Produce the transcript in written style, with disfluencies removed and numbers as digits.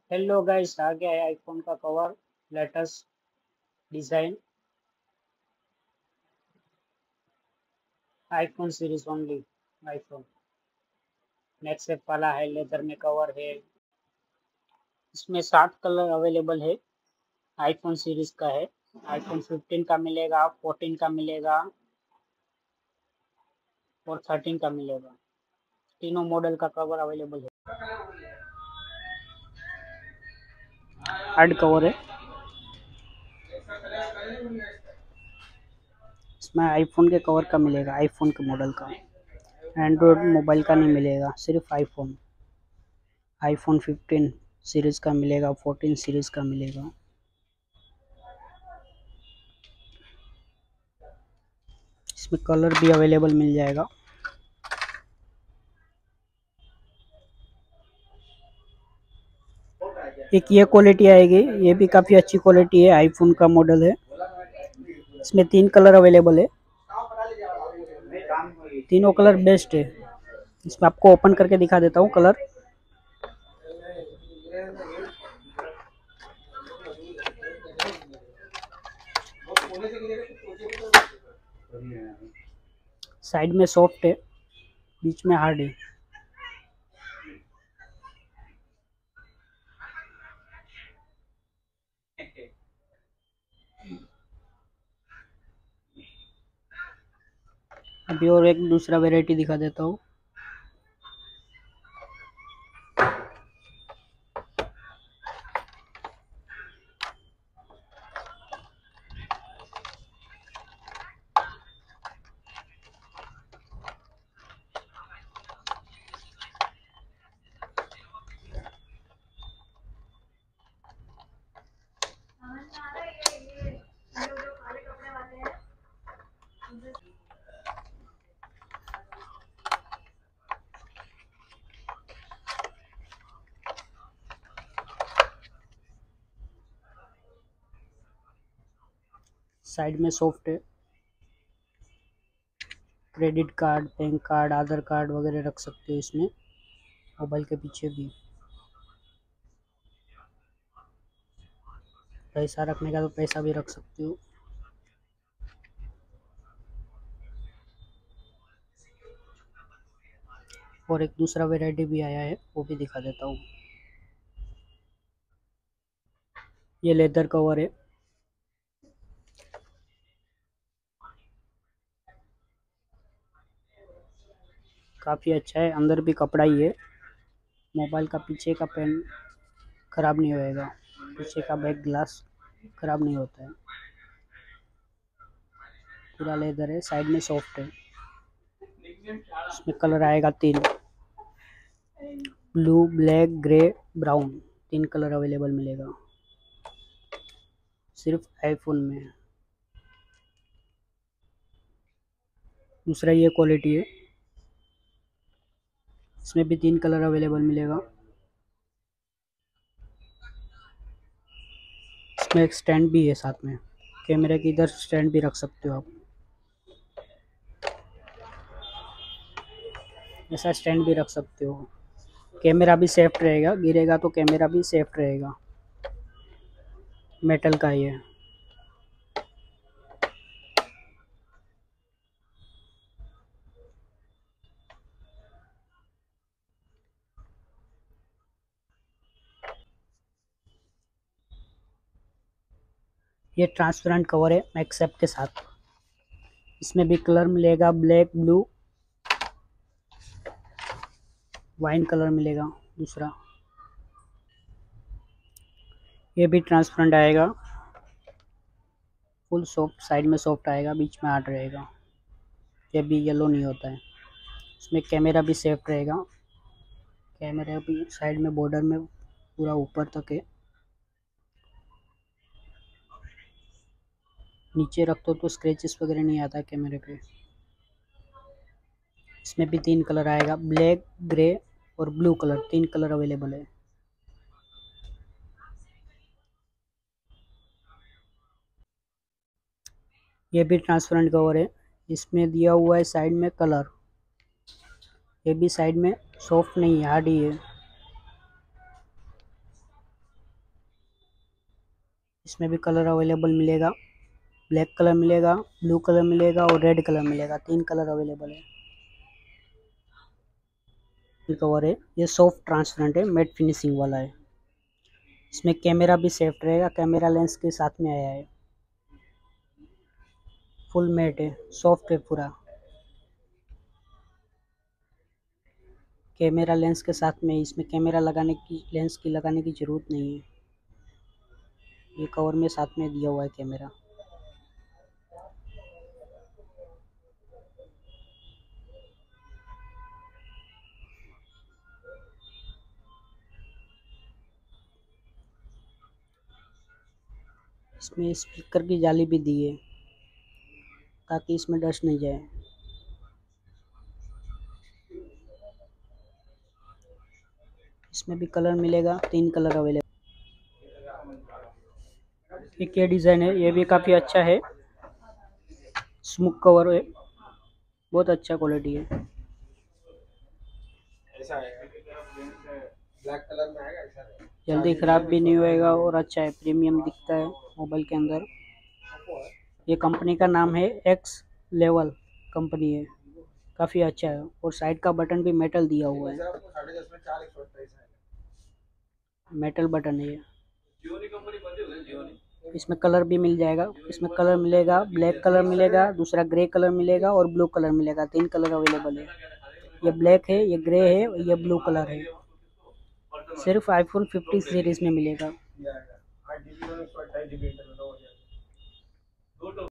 Hello guys, आ गया है iPhone का cover. Latest design, iPhone series only. IPhone next वाला है, लेदर में कवर है। इसमें 7 कलर अवेलेबल है। आईफोन सीरीज का है। आईफोन 15 का मिलेगा, 14 का मिलेगा और 13 का मिलेगा। तीनों मॉडल का कवर अवेलेबल है। हार्ड कवर है। इसमें आईफोन के कवर का मिलेगा, आईफोन के मॉडल का। एंड्रॉयड मोबाइल का नहीं मिलेगा, सिर्फ आईफोन। आईफोन 15 सीरीज का मिलेगा, 14 सीरीज का मिलेगा। इसमें कलर भी अवेलेबल मिल जाएगा। एक ये क्वालिटी आएगी, ये भी काफ़ी अच्छी क्वालिटी है, आईफोन का मॉडल है। इसमें 3 कलर अवेलेबल है। तीनों कलर बेस्ट है। इसमें आपको ओपन करके दिखा देता हूँ कलर। साइड में सॉफ्ट है, बीच में हार्ड है। अभी और एक दूसरा वेराइटी दिखा देता हूँ। साइड में सॉफ्ट है। Credit card, bank card, Aadhaar card वगैरह रख सकते हो इसमें। मोबाइल के पीछे भी पैसा रखने का, तो पैसा भी रख सकते हो। और एक दूसरा वेराइटी भी आया है, वो भी दिखा देता हूँ। ये लेदर कवर है। काफ़ी अच्छा है, अंदर भी कपड़ा ही है। मोबाइल का पीछे का पेन खराब नहीं होएगा, पीछे का बैक ग्लास खराब नहीं होता है। पूरा लेदर है, साइड में सॉफ्ट है। इसमें कलर आएगा 3, blue, black, grey, brown. 3 colour available मिलेगा सिर्फ आईफोन में। दूसरा ये क्वालिटी है, इसमें भी 3 कलर अवेलेबल मिलेगा। इसमें एक स्टैंड भी है साथ में, कैमरे की इधर स्टैंड भी रख सकते हो आप। ऐसा स्टैंड भी रख सकते हो। कैमरा भी सेफ रहेगा, गिरेगा तो कैमरा भी सेफ रहेगा। मेटल का ये ट्रांसपेरेंट कवर है मैक्सेप के साथ। इसमें भी कलर मिलेगा, ब्लैक, ब्लू, वाइन कलर मिलेगा दूसरा। ये भी ट्रांसपेरेंट आएगा, फुल सॉफ्ट, साइड में सॉफ्ट आएगा, बीच में हार्ड रहेगा। ये भी येलो नहीं होता है। इसमें कैमरा भी सेफ रहेगा। कैमरा भी साइड में बॉर्डर में पूरा ऊपर तक है। नीचे रख दो तो स्क्रैचेस वगैरह नहीं आता है कैमरे पे। इसमें भी 3 कलर आएगा, ब्लैक, ग्रे और ब्लू कलर। 3 कलर अवेलेबल है। ये भी ट्रांसपेरेंट कवर है। इसमें दिया हुआ है साइड में कलर। ये भी साइड में सॉफ्ट नहीं है, हार्ड ही है। इसमें भी कलर अवेलेबल मिलेगा, ब्लैक कलर मिलेगा, ब्लू कलर मिलेगा और रेड कलर मिलेगा। 3 कलर अवेलेबल है। कवर है, ये सॉफ्ट ट्रांसपेरेंट है, मैट फिनिशिंग वाला है। इसमें कैमरा भी सेफ रहेगा, कैमरा लेंस के साथ में आया है। फुल मैट है, सॉफ्ट है पूरा। कैमरा लेंस के साथ में, इसमें कैमरा लगाने की, लेंस की लगाने की ज़रूरत नहीं है। ये कवर में साथ में दिया हुआ है कैमरा। इसमें स्पीकर की जाली भी दी है ताकि इसमें डस्ट नहीं जाए। इसमें भी कलर मिलेगा, 3 कलर अवेलेबल। एक ये डिज़ाइन है, ये भी काफ़ी अच्छा है, स्मूथ कवर है, बहुत अच्छा क्वालिटी है। ब्लैक कलर में आएगा ऐसा। जल्दी ख़राब भी नहीं होएगा और अच्छा है, प्रीमियम दिखता है मोबाइल के अंदर। ये कंपनी का नाम है एक्स लेवल कंपनी है, काफ़ी अच्छा है। और साइड का बटन भी मेटल दिया हुआ है, 10.5 में 4 मेटल बटन है ये। इसमें कलर भी मिल जाएगा, इसमें कलर मिलेगा, ब्लैक कलर मिलेगा, दूसरा ग्रे कलर मिलेगा और ब्लू कलर मिलेगा। 3 कलर अवेलेबल है। ये ब्लैक है, ये ग्रे है और ये ब्लू कलर है। सिर्फ आईफोन 50 सीरीज में मिलेगा।